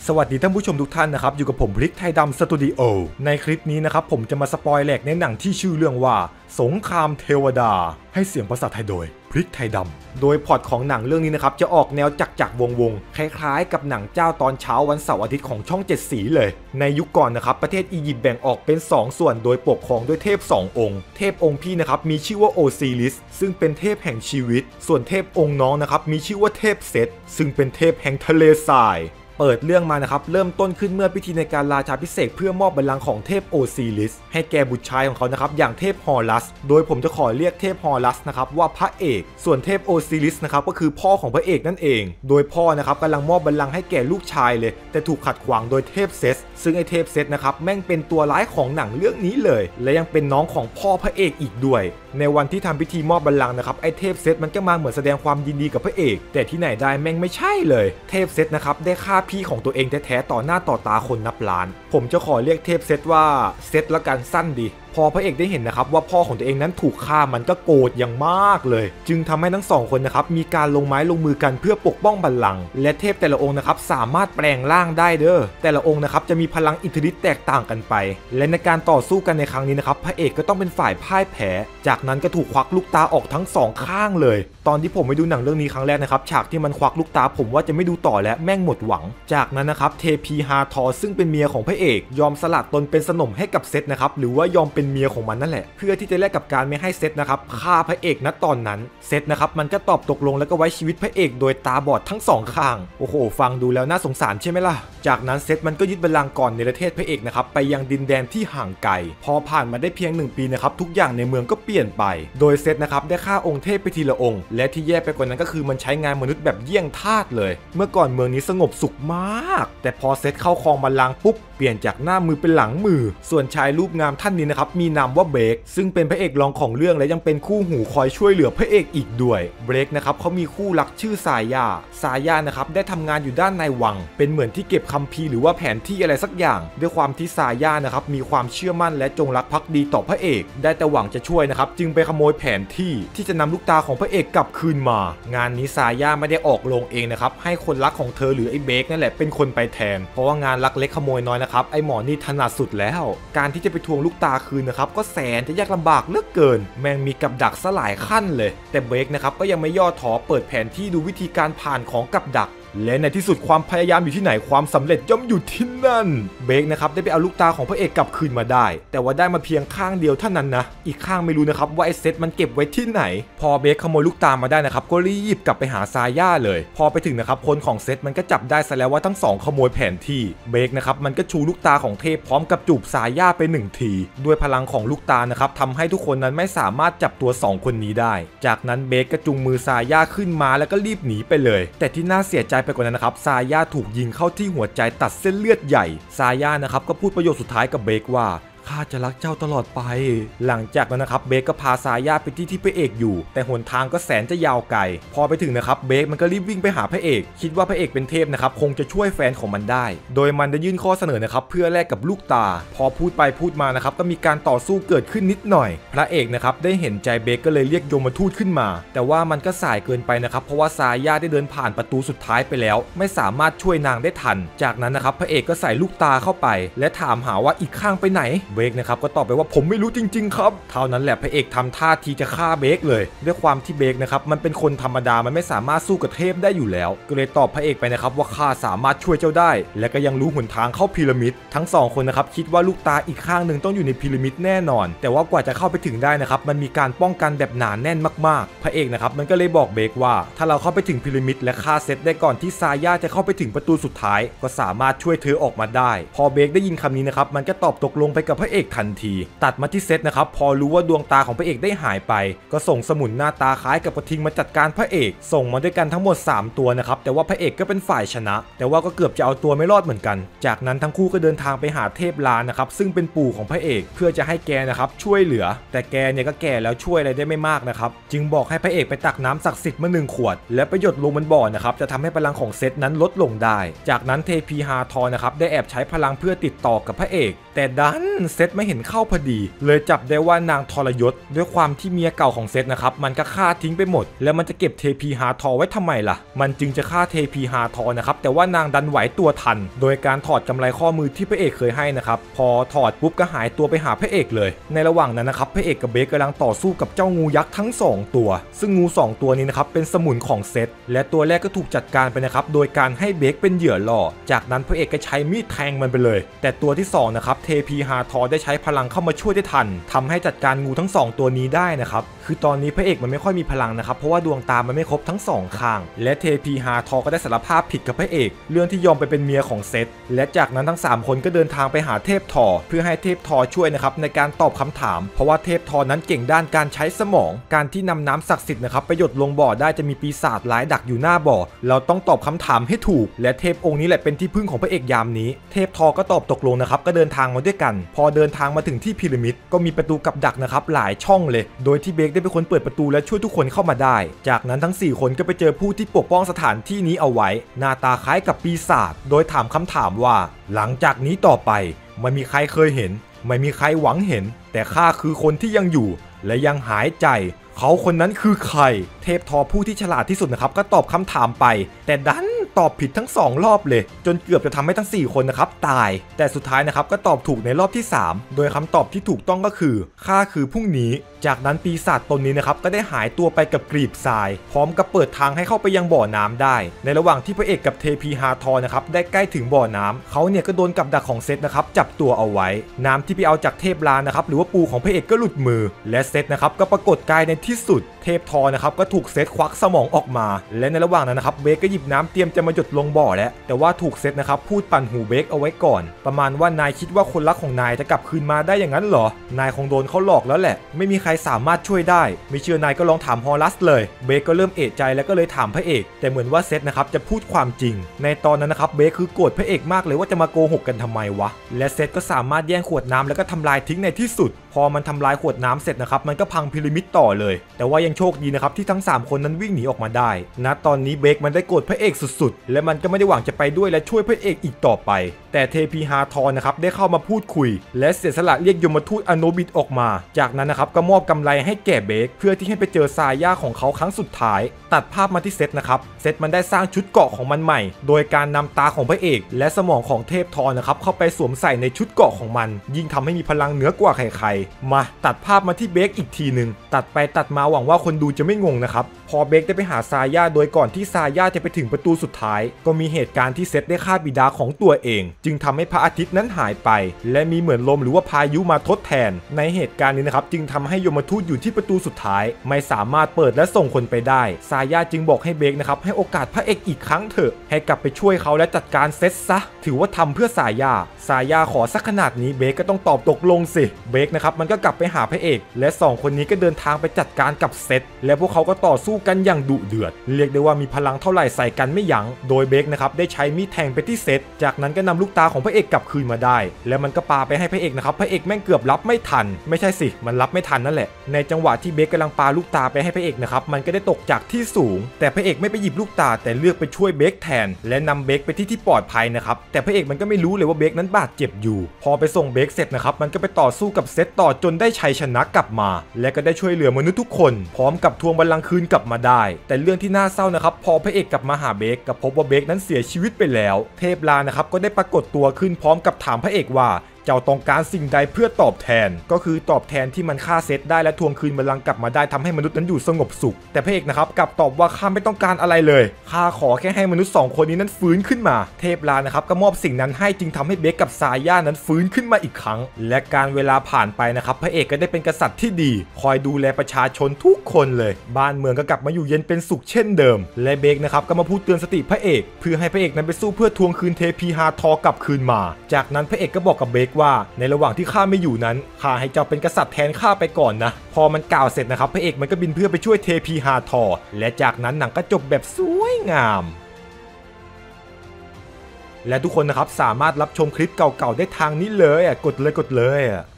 สวัสดีท่านผู้ชมทุกท่านนะครับอยู่กับผมพริกไทยดำสตูดิโอในคลิปนี้นะครับผมจะมาสปอยแหลกในหนังที่ชื่อเรื่องว่าสงครามเทวดาให้เสียงภาษาไทยโดยพริกไทยดำโดยพล็อตของหนังเรื่องนี้นะครับจะออกแนวจักรวงคล้ายๆกับหนังเจ้าตอนเช้าวันเสาร์อาทิตย์ของช่อง7สีเลยในยุคก่อนนะครับประเทศอียิปต์แบ่งออกเป็น2ส่วนโดยปกครองด้วยเทพ2องค์เทพองค์พี่นะครับมีชื่อว่าโอซิริสซึ่งเป็นเทพแห่งชีวิตส่วนเทพองค์น้องนะครับมีชื่อว่าเทพเซตซึ่งเป็นเทพแห่งทะเลทรายเปิดเรื่องมานะครับเริ่มต้นขึ้นเมื่อพิธีในการราชาภิเษกเพื่อมอบบัลลังก์ของเทพโอซิริสให้แก่บุตรชายของเขานะครับอย่างเทพฮอรัสโดยผมจะขอเรียกเทพฮอรัสนะครับว่าพระเอกส่วนเทพโอซิริสนะครับก็คือพ่อของพระเอกนั่นเองโดยพ่อนะครับกำลังมอบบัลลังก์ให้แก่ลูกชายเลยแต่ถูกขัดขวางโดยเทพเซตซึ่งไอเทพเซตนะครับแม่งเป็นตัวร้ายของหนังเรื่องนี้เลยและยังเป็นน้องของพ่อพระเอกอีกด้วยในวันที่ทำพิธีมอบบัลลังก์นะครับไอเทพเซตมันก็มาเหมือนแสดงความยินดีกับพระเอกแต่ที่ไหนได้แม่งไม่ใช่เลยเทพเซตนะครับได้ฆ่าพี่ของตัวเองแท้ๆต่อหน้าต่อตาคนนับล้านผมจะขอเรียกเทพเซตว่าเซตละกันสั้นดีพอพระเอกได้เห็นนะครับว่าพ่อของตัวเองนั้นถูกฆ่ามันก็โกรธอย่างมากเลยจึงทำให้ทั้งสองคนนะครับมีการลงไม้ลงมือกันเพื่อปกป้องบัลลังก์และเทพแต่ละองค์นะครับสามารถแปลงร่างได้เด้อแต่ละองค์นะครับจะมีพลังอิทธิฤทธิ์แตกต่างกันไปและในการต่อสู้กันในครั้งนี้นะครับพระเอกก็ต้องเป็นฝ่ายพ่ายแพ้จากนั้นก็ถูกควักลูกตาออกทั้งสองข้างเลยตอนที่ผมไปดูหนังเรื่องนี้ครั้งแรกนะครับฉากที่มันควักลูกตาผมว่าจะไม่ดูต่อแล้วแม่งหมดหวังจากนั้นนะครับเทพีฮาทอซึ่งเป็นเมียของพระเอกยอมสละตนเป็นสนมให้กับเซตนะครับหรือว่ายอมเป็นเมียของมันนั่นแหละเพื่อที่จะแลกกับการไม่ให้เซตนะครับฆ่าพระเอกณตอนนั้นเซตนะครับมันก็ตอบตกลงแล้วก็ไว้ชีวิตพระเอกโดยตาบอดทั้งสองข้างโอ้โหฟังดูแล้วน่าสงสารใช่ไหมล่ะจากนั้นเซตมันก็ยึดบัลลังก์ก่อนในประเทศพระเอกนะครับไปยังดินแดนที่ห่างไกลพอผ่านมาได้เพียง1 ปีนะครับทุกอย่างในเมืองก็เปลี่ยนไปโดยเซตนะครับได้ฆ่าองค์เทพไปทีละองค์และที่แย่ไปกว่านั้นก็คือมันใช้งานมนุษย์แบบเยี่ยงทาสเลยเมื่อก่อนเมืองนี้สงบสุขมากแต่พอเซตเข้าครองบัลลังก์ปุ๊บเปลี่ยนจากหน้ามือเป็นหลังมือส่วนชายรูปงามท่านนี้นะครับมีนามว่าเบรกซึ่งเป็นพระเอกรองของเรื่องและยังเป็นคู่หูคอยช่วยเหลือพระเอกอีกด้วยเบรกนะครับเขามีคู่รักชื่อสายานะครับได้ทำงานอยู่ด้านในวังเป็นเหมือนที่เก็บคัมภีร์หรือว่าแผนที่อะไรสักอย่างด้วยความที่สายานะครับมีความเชื่อมั่นและจงรักภักดีต่อพระเอกได้แต่หวังจะช่วยนะครับจึงไปขโมยแผนที่จะนำลูกตาของพระเอกกลับคืนมางานนี้สายาไม่ได้ออกโรงเองนะครับให้คนรักของเธอหรือไอ้เบรกนั่นแหละเป็นคนไปแทนเพราะว่างานลักเล็กขโมยน้อยนะครับไอ้หมอนี่ถนัดสุดแล้วการที่จะไปทวงลูกตาคืนนะครับก็แสนจะยากลำบากเหลือเกินแม่งมีกับดักสลายขั้นเลยแต่เบรกนะครับก็ยังไม่ย่อท้อเปิดแผนที่ดูวิธีการผ่านของกับดักและในที่สุดความพยายามอยู่ที่ไหนความสำเร็จย่อมอยู่ที่นั่นเบรกนะครับได้ไปเอาลูกตาของพระเอกกลับคืนมาได้แต่ว่าได้มาเพียงข้างเดียวเท่านั้นนะอีกข้างไม่รู้นะครับว่าไอ้เซตมันเก็บไว้ที่ไหนพอเบรกขโมยลูกตามาได้นะครับก็รีบกลับไปหาซาย่าเลยพอไปถึงนะครับคนของเซตมันก็จับได้ซะแล้วว่าทั้งสองขโมยแผนที่เบรกนะครับมันก็ชูลูกตาของเทพพร้อมกับจูบซาย่าไป1 ทีด้วยพลังของลูกตานะครับทำให้ทุกคนนั้นไม่สามารถจับตัว2 คนนี้ได้จากนั้นเบรกก็จูงมือซาย่าขึ้นมาแล้วก็รีบหนีไปเลยแต่ที่น่าเสียใจไปกว่านั้นนะครับซาย่าถูกยิงเข้าที่หัวใจตัดเส้นเลือดใหญ่ซาย่านะครับก็พูดประโยคสุดท้ายกับเบรกว่าข้าจะรักเจ้าตลอดไปหลังจากนั้นนะครับเบรกก็พาซาย่าไปที่พระเอกอยู่แต่หนทางก็แสนจะยาวไกลพอไปถึงนะครับเบรกมันก็รีบวิ่งไปหาพระเอกคิดว่าพระเอกเป็นเทพนะครับคงจะช่วยแฟนของมันได้โดยมันได้ยื่นข้อเสนอนะครับเพื่อแลกกับลูกตาพอพูดไปพูดมานะครับก็มีการต่อสู้เกิดขึ้นนิดหน่อยพระเอกนะครับได้เห็นใจเบรกก็เลยเรียกยมทูตขึ้นมาแต่ว่ามันก็สายเกินไปนะครับเพราะว่าซาย่าได้เดินผ่านประตูสุดท้ายไปแล้วไม่สามารถช่วยนางได้ทันจากนั้นนะครับพระเอกก็ใส่ลูกตาเข้าไปและถามหาว่าอีกข้างไปไหนเบรกนะครับก็ตอบว่าผมไม่รู้จริงๆครับเท่านั้นแหละพระเอกทำท่าทีจะฆ่าเบรกเลยด้วยความที่เบรกนะครับมันเป็นคนธรรมดามันไม่สามารถสู้กับเทพได้อยู่แล้วก็เลยตอบพระเอกไปนะครับว่าข้าสามารถช่วยเจ้าได้และก็ยังรู้หนทางเข้าพีระมิดทั้ง2 คนนะครับคิดว่าลูกตาอีกข้างหนึ่งต้องอยู่ในพีระมิดแน่นอนแต่ว่ากว่าจะเข้าไปถึงได้นะครับมันมีการป้องกันแบบหนาแน่นมากๆพระเอกนะครับมันก็เลยบอกเบรกว่าถ้าเราเข้าไปถึงพีระมิดและฆ่าเซตได้ก่อนที่ซาย่าจะเข้าไปถึงประตูสุดท้ายก็สามารถช่วยเธอออกมาได้พอเบรกได้ยินคำนี้นะครับมันก็ตอบตกลงไปกับพระเอกทันทีตัดมาที่เซตนะครับพอรู้ว่าดวงตาของพระเอกได้หายไปก็ส่งสมุนหน้าตาคล้ายกับกระทิงมาจัดการพระเอกส่งมาด้วยกันทั้งหมด3 ตัวนะครับแต่ว่าพระเอกก็เป็นฝ่ายชนะแต่ว่าก็เกือบจะเอาตัวไม่รอดเหมือนกันจากนั้นทั้งคู่ก็เดินทางไปหาเทพลานะครับซึ่งเป็นปู่ของพระเอกเพื่อจะให้แกนะครับช่วยเหลือแต่แกเนี่ยก็แก่แล้วช่วยอะไรได้ไม่มากนะครับจึงบอกให้พระเอกไปตักน้ำศักดิ์สิทธิ์มา1 ขวดและไปหยดลงบนบ่อนะครับจะทำให้พลังของเซตนั้นลดลงได้จากนั้นเทพีฮาทอนะครับได้แอบใช้พลังเพื่อติดต่อกับพระเอกแต่ดันเซธไม่เห็นเข้าพอดีเลยจับได้ว่านางทรยศด้วยความที่เมียเก่าของเซธนะครับมันก็ฆ่าทิ้งไปหมดแล้วมันจะเก็บเทพีฮาทอไว้ทำไมล่ะมันจึงจะฆ่าเทพีฮาทอนะครับแต่ว่านางดันไหวตัวทันโดยการถอดกำไลข้อมือที่พระเอกเคยให้นะครับพอถอดปุ๊บก็หายตัวไปหาพระเอกเลยในระหว่างนั้นนะครับพระเอกกับเบคกำลังต่อสู้กับเจ้างูยักษ์ทั้ง2ตัวซึ่งงู2ตัวนี้นะครับเป็นสมุนของเซธและตัวแรกก็ถูกจัดการไปนะครับโดยการให้เบคเป็นเหยื่อล่อจากนั้นพระเอกก็ใช้มีดแทงมันไปเลยแต่ตัวที่2นะครับเทพีฮาทอได้ใช้พลังเข้ามาช่วยได้ทันทำให้จัดการงูทั้ง2ตัวนี้ได้นะครับคือตอนนี้พระเอกมันไม่ค่อยมีพลังนะครับเพราะว่าดวงตามันไม่ครบทั้ง2ข้างและเทพีฮาทอก็ได้สารภาพผิดกับพระเอกเรื่องที่ยอมไปเป็นเมียของเซธและจากนั้นทั้ง3คนก็เดินทางไปหาเทพทอเพื่อให้เทพทอช่วยนะครับในการตอบคำถามเพราะว่าเทพทอนั้นเก่งด้านการใช้สมองการที่นำน้ำศักดิ์สิทธิ์นะครับไปหยดลงบ่อได้จะมีปีศาจร้ายดักอยู่หน้าบ่อเราต้องตอบคำถามให้ถูกและเทพองค์นี้แหละเป็นที่พึ่งของพระเอกยามนี้เทพทอก็ตอบตกลงนะครับก็เดินทางมาด้วยกันพอเดินทางมาถึงที่พีระมิดก็มีประตูกับดักนะครับหลายช่องเลยโดยที่เบคได้เป็นคนเปิดประตูและช่วยทุกคนเข้ามาได้จากนั้นทั้ง4คนก็ไปเจอผู้ที่ปกป้องสถานที่นี้เอาไว้หน้าตาคล้ายกับปีศาจโดยถามคำถามว่าหลังจากนี้ต่อไปไม่มีใครเคยเห็นไม่มีใครหวังเห็นแต่ข้าคือคนที่ยังอยู่และยังหายใจเขาคนนั้นคือใครเทพทอผู้ที่ฉลาดที่สุดนะครับก็ตอบคำถามไปแต่ดันตอบผิดทั้ง2รอบเลยจนเกือบจะทำให้ทั้ง4คนนะครับตายแต่สุดท้ายนะครับก็ตอบถูกในรอบที่3โดยคำตอบที่ถูกต้องก็คือข้าคือพรุ่งนี้จากนั้นปีศาจตนนี้นะครับก็ได้หายตัวไปกับกรีบทรายพร้อมกับเปิดทางให้เข้าไปยังบ่อน้ำได้ในระหว่างที่พระเอกกับเทพีฮาทอนะครับได้ใกล้ถึงบ่อน้ำเขาเนี่ยก็โดนกับดักของเซธนะครับจับตัวเอาไว้น้ำที่ไปเอาจากเทพลานะครับหรือว่าปูของพระเอกก็หลุดมือและเซธนะครับก็ปรากฏกายในที่สุดเทพทอนะครับก็ถูกเซธควักสมองออกมาและในระหว่างนั้นนะครับเบคก็หยิบน้ำเตรียมจะมาหยดลงบ่อแล้วแต่ว่าถูกเซธนะครับพูดปั่นหูเบคเอาไว้ก่อนประมาณว่านายคิดว่าคนรักของนายจะกลับคืนมาได้อย่างนั้นเหรอนายคงโดนเขาหลอกแล้วแหละไม่มีใครสามารถช่วยได้ไม่เชื่อนายก็ลองถามฮอรัสเลยเบคก็เริ่มเอะใจแล้วก็เลยถามพระเอกแต่เหมือนว่าเซธนะครับจะพูดความจริงในตอนนั้นนะครับเบคคือโกรธพระเอกมากเลยว่าจะมาโกหกกันทำไมวะและเซธก็สามารถแย่งขวดน้ำแล้วก็ทำลายทิ้งในที่สุดพอมันทำลายขวดน้ำเสร็จนะครับมันก็พังพีระมิดต่อเลยแต่ว่ายังโชคดีนะครับที่ทั้ง3คนนั้นวิ่งหนีออกมาได้ณตอนนี้เบคมันได้โกรธพระเอกสุดๆและมันก็ไม่ได้หวังจะไปด้วยและช่วยพระเอกอีกต่อไปแต่เทพีฮาทอนะครับได้เข้ามาพูดคุยและเสียสละเรียกยมทูตอโนบิตออกมาจากนั้นนะครับก็มอบกำไรให้แก่เบคเพื่อที่ให้ไปเจอซาย่าของเขาครั้งสุดท้ายตัดภาพมาที่เซธนะครับเซธมันได้สร้างชุดเกราะของมันใหม่โดยการนำตาของพระเอกและสมองของเทพทอนะครับเข้าไปสวมใส่ในชุดเกราะของมันยิ่งทำให้มีพลังเหนือกว่าใครๆมาตัดภาพมาที่เบคอีกทีหนึ่งตัดไปตัดมาหวังว่าคนดูจะไม่งงนะครับพอเบคได้ไปหาซาย่าโดยก่อนที่ซาย่าจะไปถึงประตูสุดท้ายก็มีเหตุการณ์ที่เซธได้ฆ่าบิดาของตัวเองจึงทำให้พระอาทิตย์นั้นหายไปและมีเหมือนลมหรือว่าพายุมาทดแทนในเหตุการณ์นี้นะครับจึงทำให้ยมทูตอยู่ที่ประตูสุดท้ายไม่สามารถเปิดและส่งคนไปได้ซาย่าจึงบอกให้เบคนะครับให้โอกาสพระเอกอีกครั้งเถอะให้กลับไปช่วยเขาและจัดการเซธซะถือว่าทำเพื่อซาย่าขอสักขนาดนี้เบคก็ต้องตอบตกลงสิเบคนะครับมันก็กลับไปหาพระเอกและ2คนนี้ก็เดินทางไปจัดการกับเซธและพวกเขาก็ต่อสู้กันอย่างดุเดือดเรียกได้ว่ามีพลังเท่าไหร่ใส่กันไม่ยั้งโดยเบคนะครับได้ใช้มีดแทงไปที่เซธจากนั้นก็นำลูกตาของพระเอกกลับคืนมาได้และมันก็ปาไปให้พระเอกนะครับพระเอกแม่งเกือบรับไม่ทันไม่ใช่สิมันรับไม่ทันนั่นแหละในจังหวะที่เบคกำลังปาลูกตาไปให้พระเอกนะครับมันก็ได้ตกจากที่สูงแต่พระเอกไม่ไปหยิบลูกตาแต่เลือกไปช่วยเบคแทนและนำเบคไปที่ปลอดภัยนะครับแต่พระเอกมันก็ไม่รู้เลยว่าเบคนั้นบาดเจ็บอยู่พอไปส่งเบคเสร็จนะครับมันก็ไปต่อสู้กับเซธต่อจนได้ชัยชนะกลับมาและก็ได้ช่วยเหลือมนุษย์ทุกคนพร้อมกับทวงบัลลังก์คืนกลับมาได้แต่เรื่องที่น่าเศร้านะครับพอพระเอกกลับมาหาเบคก็พบว่าเบคนั้นเสียชีวิตไปแล้วเทพลานะครับก็ได้ปรากฏตัวขึ้นพร้อมกับถามพระเอกว่าเจ้าต้องการสิ่งใดเพื่อตอบแทนก็คือตอบแทนที่มันฆ่าเซธได้และทวงคืนบัลลังก์กลับมาได้ทำให้มนุษย์นั้นอยู่สงบสุขแต่พระเอกนะครับกลับตอบว่าข้าไม่ต้องการอะไรเลยข้าขอแค่ให้มนุษย์2คนนี้นั้นฟื้นขึ้นมาเทพลานะครับก็มอบสิ่งนั้นให้จึงทำให้เบคกับซาย่านั้นฟื้นขึ้นมาอีกครั้งและการเวลาผ่านไปนะครับพระเอกก็ได้เป็นกษัตริย์ที่ดีคอยดูแลประชาชนทุกคนเลยบ้านเมืองก็กลับมาอยู่เย็นเป็นสุขเช่นเดิมและเบคนะครับก็มาพูดเตือนสติพระเอกเพื่อให้พระเอกนั้นไปสู้เพื่อทวงคืนเทพีฮาทอกลับคืนมาจากนั้นพระเอกก็บอกกับเบคว่าในระหว่างที่ข้าไม่อยู่นั้นข้าให้เจ้าเป็นกษัตริย์แทนข้าไปก่อนนะพอมันกล่าวเสร็จนะครับพระเอกมันก็บินเพื่อไปช่วยเทพีฮาทอและจากนั้นหนังก็จบแบบสวยงามและทุกคนนะครับสามารถรับชมคลิปเก่าๆได้ทางนี้เลยกดเลย